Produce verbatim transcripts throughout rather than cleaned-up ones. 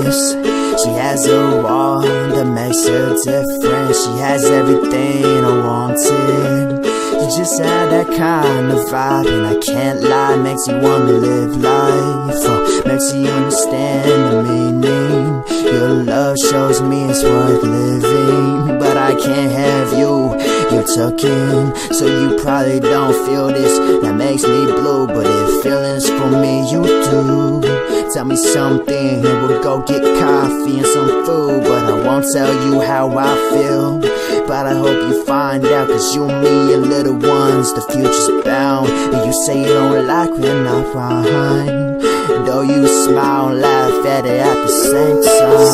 this. She has a wall that makes her different. She has everything I wanted. You just had that kind of vibe, and I can't lie, makes you wanna live life, or makes you understand the meaning. Your love shows me it's worth living, but I can't have you, you're tucking, so you probably don't feel this. That makes me blue, but if feelings for me you do, tell me something and we'll go get coffee and some food. But I won't tell you how I feel, but I hope you find out, cause you, me, and little ones, the future's bound. And you say you don't like we're not fine, though you smile and laugh at it at the same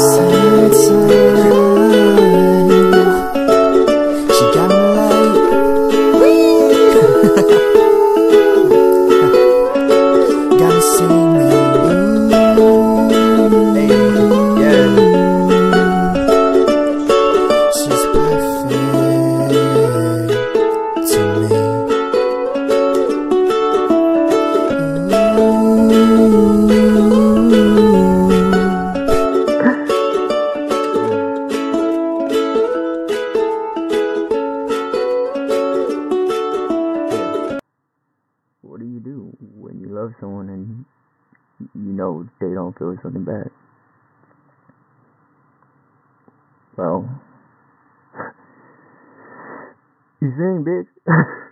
time. She got me like got me singing. What do you do when you love someone and you know they don't feel something bad? Well, you sing, bitch.